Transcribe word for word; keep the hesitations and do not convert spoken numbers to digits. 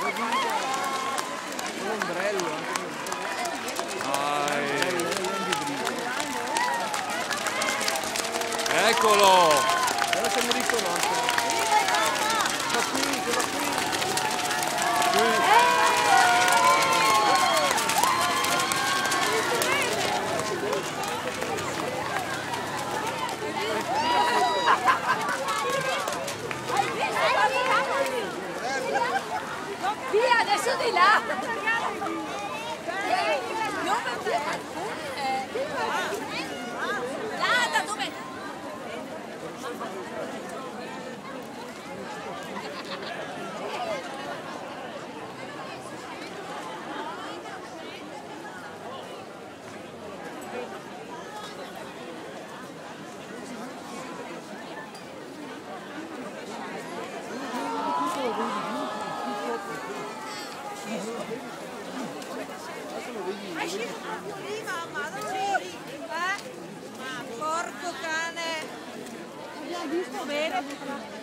L'ombrello. Dai. Eccolo! Ora se mi riconosce. Ma qui, quello qui. Qui. Via, adesso di là! Là, da dove? Hai sceso proprio lì, mamma, dove eri? Eh? Ma porco cane! Abbiamo visto bene.